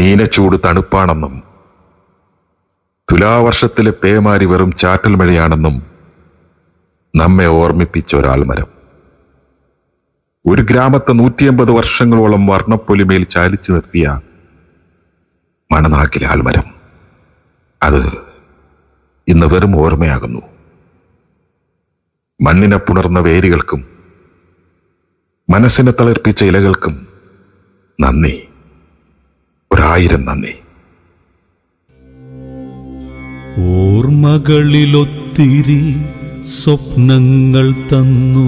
മീനച്ചൂട് തണുപ്പാണെന്നും തുലാവർഷത്തിലെ പേമാരി വെറും ചാറ്റൽ മഴയാണെന്നും നമ്മെ ഓർമ്മിപ്പിച്ച ഒരാൽമരം. ഒരു ഗ്രാമത്തെ 150 വർഷങ്ങളോളം വർണ്ണപ്പൊലിമയിൽ ചാലിച്ചു നിർത്തിയ മണനാക്കിലെ ആൽമരം. അത് ഇന്ന് വെറും ഓർമ്മയാകുന്നു. മണ്ണിനെ പുണർന്ന വേരുകൾക്കും മനസ്സിനെ തളിർപ്പിച്ച ഇലകൾക്കും നന്ദി, 1000 നന്ദി. ഓർമ്മകളിലൊത്തിരി സ്വപ്നങ്ങൾ തന്നു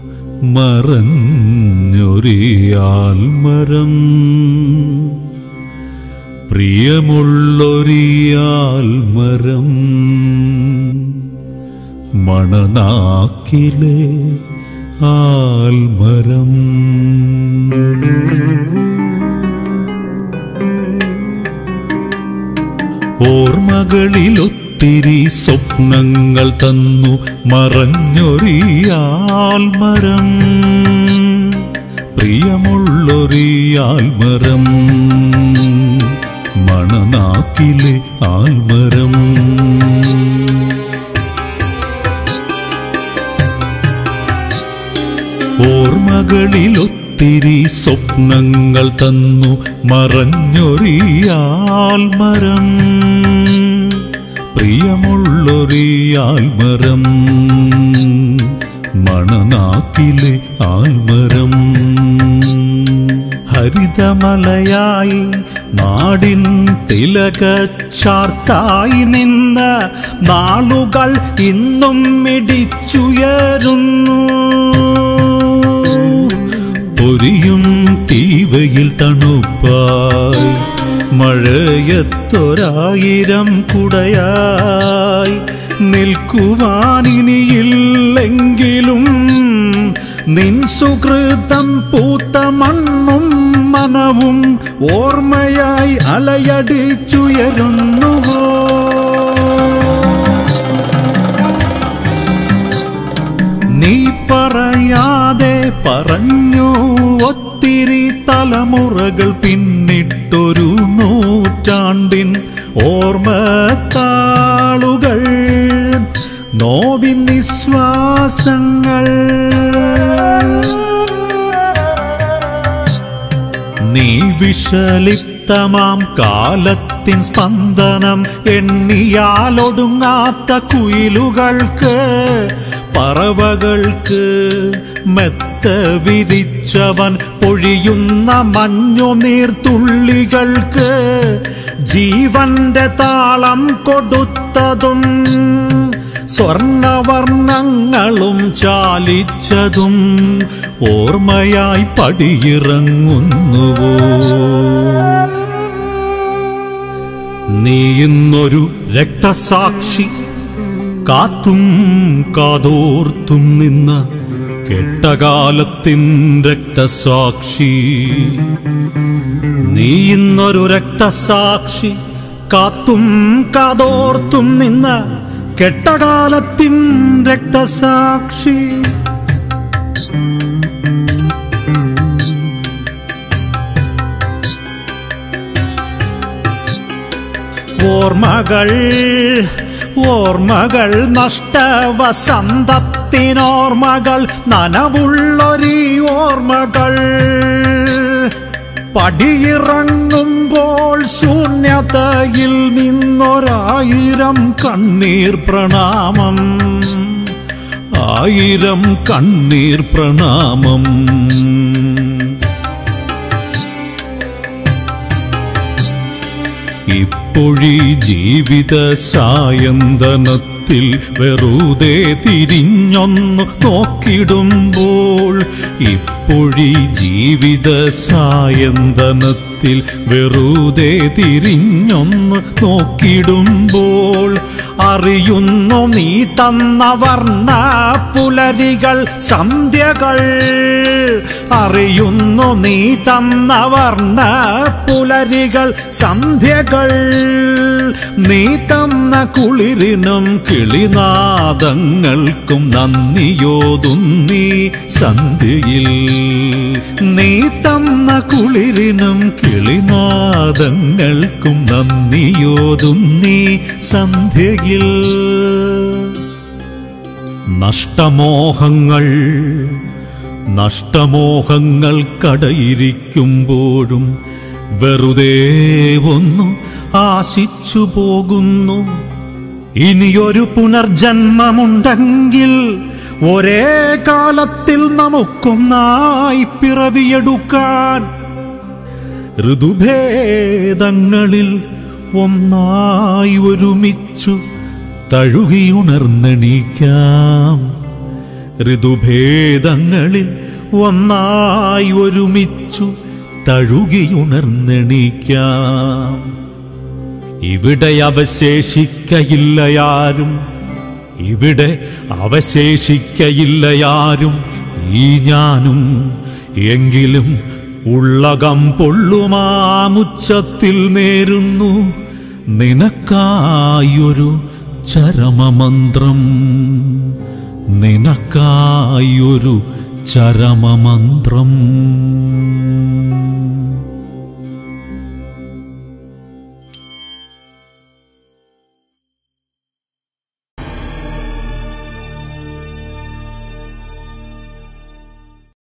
മറഞ്ഞൊരിയാൽമരം, പ്രിയമുള്ളൊരിയാൽമരം, മണനാക്കിലെ ആൽമരം. ഓർമ്മകളിലൊത്തിരി സ്വപ്നങ്ങൾ തന്നു മറഞ്ഞൊരിയാൽമരം, പ്രിയമുള്ളൊരിയാൽമരം, മണനാക്കിലെ ആൽമരം. ഓർമ്മകളിലൊത്തിരി സ്വപ്നങ്ങൾ തന്നു മറഞ്ഞൊരിയാൽമരം, പ്രിയമുള്ളൊരിയാൽമരം, മണനാക്കിലെ ആൽമരം. ഹരിതമലയായി നാടിൻ തിലകച്ചാർത്തായി നിന്ന നാളുകൾ ഇന്നും മിടിച്ചുയരുന്നു. പൊരിയും തീവയിൽ തണുപ്പായി മഴയത്തൊരായിരം കുടയായി നിൽക്കുവാനിനിയില്ലെങ്കിലും നിൻ സുകൃതം പൂത്ത മണ്ണും മനവും ഓർമ്മയായി അലയടിച്ചുയരുന്നുവോ. നീ പറയാതെ പറഞ്ഞു ഒത്തിരി തലമുറകൾ പിന്നിട്ടൊരു നൂറ്റാണ്ടിൻ ഓർമ്മത്താളുകൾ, നോവിൻ നിശ്വാസങ്ങൾ. നീ വിഷലിപ്തമാം കാലത്തിൻ സ്പന്ദനം എണ്ണിയാലൊടുങ്ങാത്ത കുയിലുകൾക്ക്, പറവകൾക്ക്, മെത്ത വിരിച്ചവൻ പൊഴിയുന്ന മഞ്ഞു നീർത്തുള്ളികൾക്ക്, ജീവന്റെ താളം കൊടുത്തതും സ്വർണവർണ്ണങ്ങളും ചാലിച്ചതും ഓർമ്മയായി പടിയിറങ്ങുന്നുവോ. നീ ഇന്നൊരു രക്തസാക്ഷി, കാത്തും കാതോർത്തും നിന്ന കെട്ടകാലത്തിൻ രക്തസാക്ഷി. നീ ഇന്നൊരു രക്തസാക്ഷി, കാത്തും കാതോർത്തും നിന്ന കെട്ടകാലത്തിൻ രക്തസാക്ഷി. ഓർമ്മകൾ ഓർമ്മകൾ നഷ്ടവസന്തത്തിനോർമ്മകൾ, നനവുള്ളൊരീ ഓർമ്മകൾ. പടിയിറങ്ങുമ്പോൾ ശൂന്യതയിൽ നിന്നൊരായിരം കണ്ണീർ പ്രണാമം, 1000 കണ്ണീർ പ്രണാമം. ഇപ്പോഴീ ജീവിത സായന്തനത്തിൽ വെറുതെ തിരിഞ്ഞൊന്നു നോക്കിടുമ്പോൾ, ഇപ്പോഴീ ജീവിത സായന്തനത്തിൽ വെറുതെ തിരിഞ്ഞൊന്നു നോക്കിടുമ്പോൾ, അറിയുന്നു നീ തന്ന വർണ്ണ പുലരികൾ സന്ധ്യകൾ, അറിയുന്നു നീ തന്ന വർണ്ണ പുലരികൾ സന്ധ്യകൾ. നീ തന്ന കുളിരിനും കിളിനാദങ്ങൾക്കും നന്ദിയോതുന്നീ സന്ധ്യയിൽ. നീ തന്ന കുളിരിനും കിളിനാദങ്ങൾക്കും നന്ദിയോതുന്നീ സന്ധ്യയിൽ. നഷ്ടമോഹങ്ങൾ കടയിരിക്കുമ്പോഴും വെറുതെ ഒന്നു ആശിച്ചു പോകുന്നു. ഇനിയൊരു പുനർജന്മമുണ്ടെങ്കിൽ ഒരേ കാലത്തിൽ നമുക്കൊന്നായി പിറവിയെടുക്കാൻ. ഋതുഭേദങ്ങളിൽ ഒന്നായി ഒരുമിച്ചു തഴുകിയുണർന്നെണീക്കാം. ഋതുഭേദങ്ങളിൽ ഒന്നായി ഒരുമിച്ചു തഴുകിയുണർന്നെണീക്കാം. ഇവിടെ അവശേഷിക്കയില്ലയാരും ഈ ഞാനും. എങ്കിലും ഉള്ളകം പൊള്ളുമാമുച്ചത്തിൽ നേരുന്നു നിനക്കായൊരു ചരമമന്ത്രം, നിനക്കായൊരു ചരമമന്ത്രം.